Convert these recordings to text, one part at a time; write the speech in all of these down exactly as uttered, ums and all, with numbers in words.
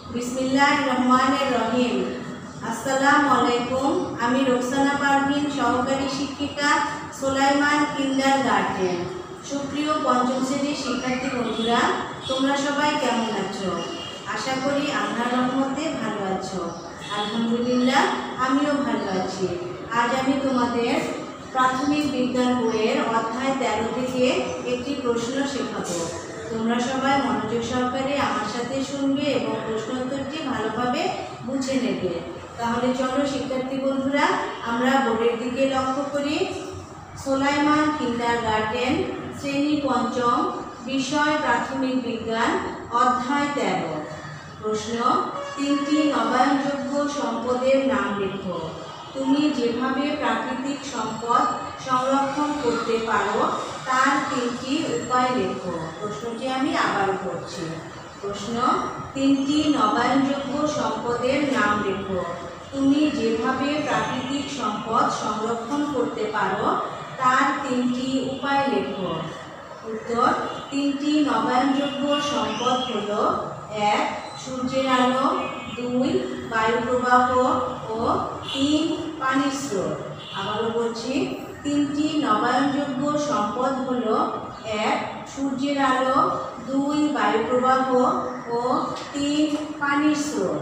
बिस्मिल्लाहिर रहमानिर रहीम। अस्सलामु आलैकुम। आमी रोकसाना पारवीन, सहकारी शिक्षिका, सुलाइमान किंडारगार्टेन। सुप्रिय पंचम श्रेणीर शिक्षार्थी बंधुरा, तोमरा सबाई केमन आछो? आशा करी आल्लाहर रहमते भालो आछो। आलহামদুলিল্লাহ आमिও भालो आछि। आज आमी तोमादेर प्राथमिक विज्ञान बोइयेर अध्याय तेरो थेके एकटी प्रश्न शेखाबो। তোমরা সবাই মনোযোগ সহকারে আমার সাথে শুনবে এবং প্রশ্নোত্তরটি ভালোভাবে বুঝে নেবে। তাহলে চলো শিক্ষার্থী বন্ধুরা, আমরা বোর্ডের দিকে লক্ষ্য করি। সুলাইমান কিন্ডারগার্টেন, শ্রেণী পঞ্চম, বিষয় প্রাথমিক বিজ্ঞান, অধ্যায় তেরো। প্রশ্ন, তিনটি নবায়নযোগ্য সম্পদের নাম লেখো। তুমি যেভাবে প্রাকৃতিক সম্পদ সংরক্ষণ করতে পারো তার তিনটি উপায় লেখো। প্রশ্নটি আমি আবার পড়ছি। প্রশ্ন, তিনটি নবায়নযোগ্য সম্পদের নাম লেখো। তুমি যেভাবে প্রাকৃতিক সম্পদ সংরক্ষণ করতে পারো তার তিনটি উপায় লেখো। উত্তর, তিনটি নবায়নযোগ্য সম্পদ হলো এক, সূর্যের আলো, দুই, বায়ু প্রবাহ ও তিন, পানির স্রোত। আবারও বলছি, তিনটি নবায়নযোগ্য সম্পদ হলো এক, সূর্যের আলো, দুই, বায়ু প্রবাহ ও তিন, পানির স্রোত।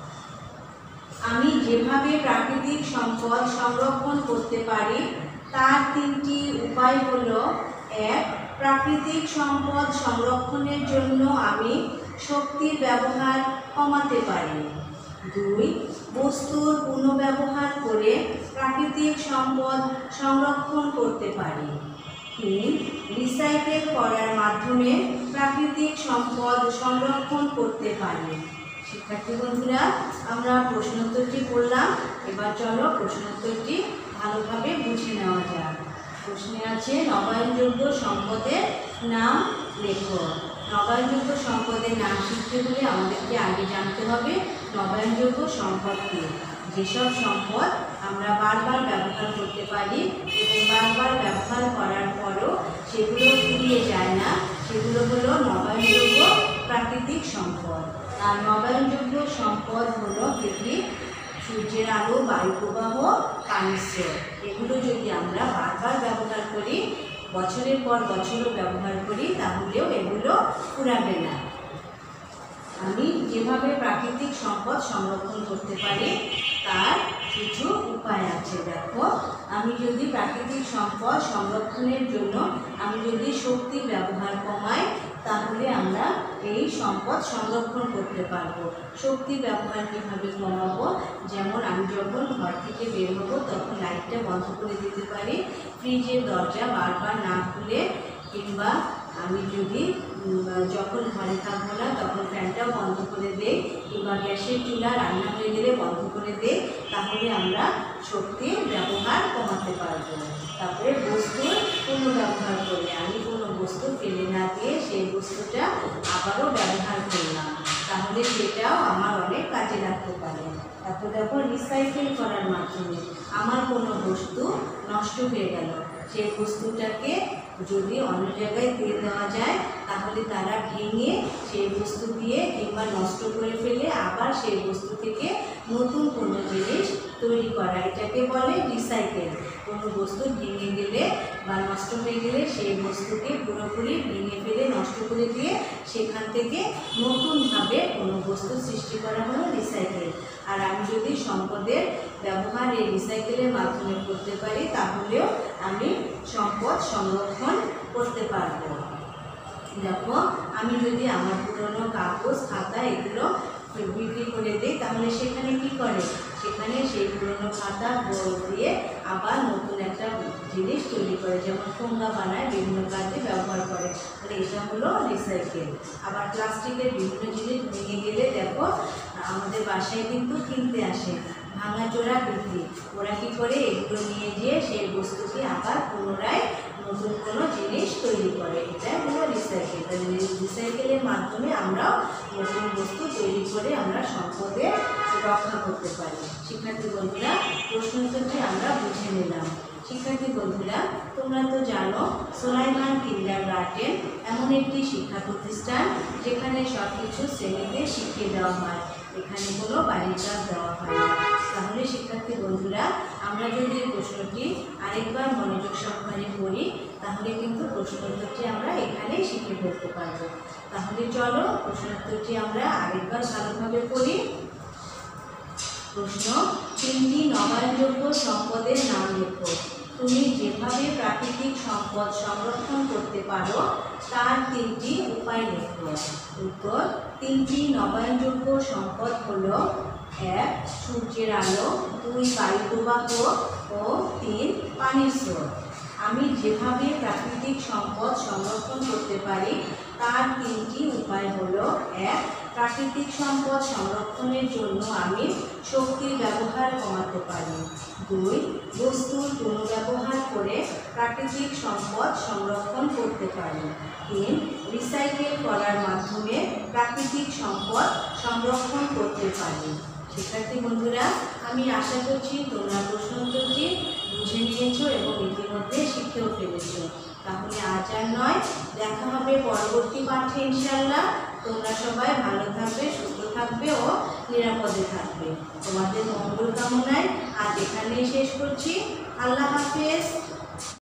আমি যেভাবে প্রাকৃতিক সম্পদ সংরক্ষণ করতে পারি তার তিনটি উপায় হলো এক, প্রাকৃতিক সম্পদ সংরক্ষণের জন্য আমি শক্তির ব্যবহার কমাতে পারি। দুই, বস্তুর পুনর্ব্যবহার করে প্রাকৃতিক সম্পদ সংরক্ষণ করতে পারি। তিন, রিসাইকেল করার মাধ্যমে প্রাকৃতিক সম্পদ সংরক্ষণ করতে পারি। শিক্ষার্থী বন্ধুরা, আমরা প্রশ্নোত্তরটি পড়লাম। এবার চলো প্রশ্নোত্তরটি ভালোভাবে বুঝে নেওয়া যাক। প্রশ্নে আছে, নবায়নযোগ্য সম্পদের নাম লেখো। নবায়নযোগ্য সম্পদের নাম শিখতে হলে আমাদেরকে আগে জানতে হবে নবায়নযোগ্য সম্পদ কী। যেসব সম্পদ আমরা বারবার ব্যবহার করতে পারি এবং বারবার ব্যবহার করার পরও সেগুলো ফুরিয়ে যায় না, সেগুলো হলো নবায়নযোগ্য প্রাকৃতিক সম্পদ। আর নবায়নযোগ্য সম্পদ হলো পৃথিবী, সূর্যের আলো, বায়ু প্রবাহ, পানির স্রোত। এগুলো যদি আমরা বারবার ব্যবহার করি, বছরের পর বছরও ব্যবহার করি, তাহলেও এগুলো ফুরাবে না। আমি যেভাবে প্রাকৃতিক সম্পদ সংরক্ষণ করতে পারি তার কিছু উপায় আছে। দেখো, আমি যদি প্রাকৃতিক সম্পদ সংরক্ষণের জন্য আমি যদি শক্তির ব্যবহার কমাই তাহলে আমরা এই সম্পদ সংরক্ষণ করতে পারবো। শক্তি ব্যবহার কীভাবে কমাবো? যেমন আমি যখন ঘর থেকে বের হবো তখন লাইটটা বন্ধ করে দিতে পারি, ফ্রিজের দরজা বারবার না খুলে, কিংবা আমি যদি যখন ঘরে থাকবো না তখন ফ্যানটাও বন্ধ করে দেই, কিংবা গ্যাসের চুলা রান্না হয়ে গেলে বন্ধ করে দেই, তাহলে আমরা শক্তির ব্যবহার কমাতে পারবো। তারপরে বস্তুর পুনর্ব্যবহার করে আমি কোনো বস্তু ফেলে না দিয়ে সেই বস্তুটা আবারও ব্যবহার করলাম, তাহলে সেটাও আমার অনেক কাজে লাগতে পারে। তারপর দেখো, রিসাইকেল করার মাধ্যমে আমার কোনো বস্তু নষ্ট হয়ে গেল, সেই বস্তুটাকে যদি অন্য জায়গায় দিয়ে দেওয়া যায় তাহলে তারা ভেঙে সেই বস্তু দিয়ে কিংবা নষ্ট করে ফেলে আবার সেই বস্তু থেকে নতুন কোনো জিনিস তৈরি করা, এটাকে বলে রিসাইকেল। কোনো বস্তু ভেঙে গেলে বা নষ্ট হয়ে গেলে সেই বস্তুকে পুরোপুরি ভেঙে ফেলে নষ্ট করে দিয়ে সেখান থেকে নতুনভাবে কোনো বস্তু সৃষ্টি করা হলো রিসাইকেল। আর আমি যদি সম্পদের ব্যবহার এই রিসাইকেলের মাধ্যমে করতে পারি তাহলেও আমি সম্পদ সংরক্ষণ করতে পারবো। দেখো, আমি যদি আমার পুরনো কাগজ, খাতা এগুলো বিক্রি করে দিই তাহলে সেখানে কি করে, সেখানে সেই পুরনো খাতা বই দিয়ে আবার নতুন একটা জিনিস তৈরি করে, যেমন ঠোঙ্গা বানায়, বিভিন্ন কাজে ব্যবহার করে। তাহলে এটা হলো রিসাইকেল। আবার প্লাস্টিকের বিভিন্ন জিনিস ভেঙে গেলে দেখো আমাদের বাসায় কিন্তু কিনতে আসে ভাঙাচোরা বিক্রি, ওরা কী করে এগুলো নিয়ে গিয়ে সেই বস্তুকে আবার পুনরায় নতুন কোনো জিনিস তৈরি করে, এটা হলো রিসাইকেল। তাহলে রিসাইকেলের মাধ্যমে আমরাও নতুন বস্তু তৈরি করে আমরা সম্পদের রক্ষা করতে পারি। শিক্ষার্থী বন্ধুরা, প্রশ্নোত্তরটি আমরা বুঝে নিলাম। শিক্ষার্থী বন্ধুরা, তোমরা তো জানো সোলাইমান কিন্ডারগার্টেন এমন একটি শিক্ষা প্রতিষ্ঠান যেখানে সব কিছু শ্রেণীতে শিখিয়ে দেওয়া হয়, এখানে কোনো বাড়ির কাজ দেওয়া হয় না। তাহলে শিক্ষার্থী বন্ধুরা, আমরা যদি প্রশ্নটি আরেকবার মনোযোগ সহকারে পড়ি তাহলে কিন্তু প্রশ্নোত্তরটি আমরা এখানে শিখে ফেলতে পারবো। তাহলে চলো প্রশ্নোত্তরটি আমরা আরেকবার ভালোভাবে পড়ি। প্রশ্ন, তিনটি নবায়নযোগ্য সম্পদের নাম লেখো। তুমি যেভাবে প্রাকৃতিক সম্পদ সংরক্ষণ করতে পারো তার তিনটি উপায় লেখো। উত্তর, তিনটি নবায়নযোগ্য সম্পদ হলো এক সূর্যের আলো, দুই বায়ু প্রবাহ ও তিন পানির স্রোত। আমি যেভাবে প্রাকৃতিক সম্পদ সংরক্ষণ করতে পারি তার তিনটি উপায় হলো এক প্রাকৃতিক সম্পদ সংরক্ষণের জন্য আমি শক্তির ব্যবহার কমাতে পারি, দুই বস্তুর পুনর্ব্যবহার করে প্রাকৃতিক সম্পদ সংরক্ষণ করতে পারি, তিন রিসাইকেল করার মাধ্যমে প্রাকৃতিক সম্পদ সংরক্ষণ করতে পারি। শিক্ষার্থী বন্ধুরা, আমি আশা করছি তোমরা প্রশ্নোত্তরটি বুঝে নিয়েছো এবং ইতিমধ্যে শিখেও ফেলেছো। তাহলে আজ আর নয়, দেখা হবে পরবর্তী পাঠে ইনশাআল্লাহ। তোমরা সবাই ভালো থাকবে, সুস্থ থাকবে ও নিরাপদে থাকবে। তোমাদের মঙ্গল কামনায় আজ এখানেই শেষ করছি। আল্লাহ হাফেজ।